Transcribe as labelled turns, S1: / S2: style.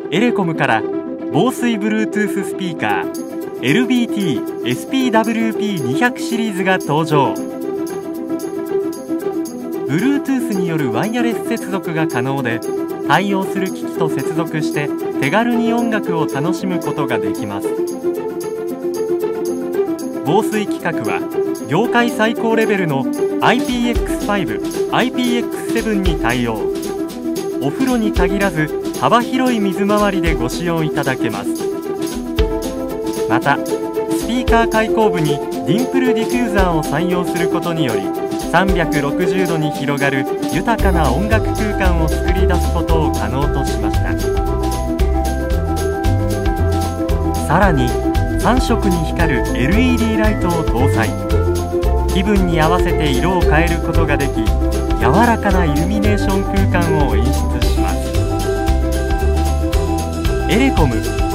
S1: エレコムから防水 Bluetooth スピーカー LBT-SPWP200 シリーズが登場。 Bluetooth によるワイヤレス接続が可能で、対応する機器と接続して手軽に音楽を楽しむことができます。防水規格は業界最高レベルの IPX5、IPX7 に対応。お風呂に限らず幅広い水回りでご使用いただけます。またスピーカー開口部にディンプルディフューザーを採用することにより、360度に広がる豊かな音楽空間を作り出すことを可能としました。さらに3色に光る LED ライトを搭載。気分に合わせて色を変えることができ、柔らかなイルミネーション空間を演出します。エレコム